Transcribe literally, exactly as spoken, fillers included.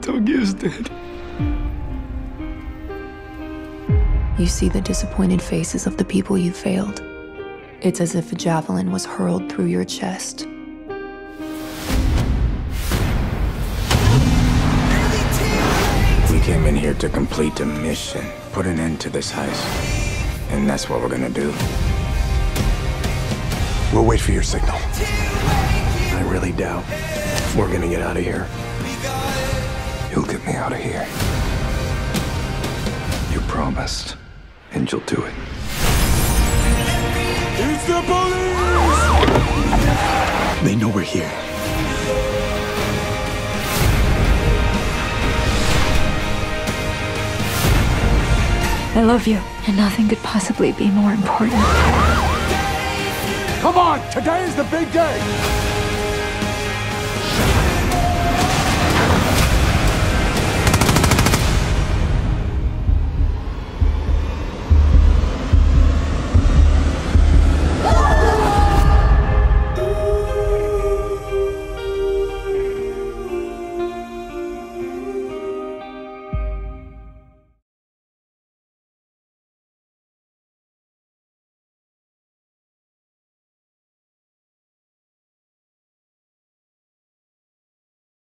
Metal Gear's dead. You see the disappointed faces of the people you failed. It's as if a javelin was hurled through your chest. We came in here to complete a mission, put an end to this heist. And that's what we're gonna do. We'll wait for your signal. I really doubt we're gonna get out of here. You'll get me out of here. You promised, and you'll do it. It's the police! They know we're here. I love you, and nothing could possibly be more important. Come on, today is the big day.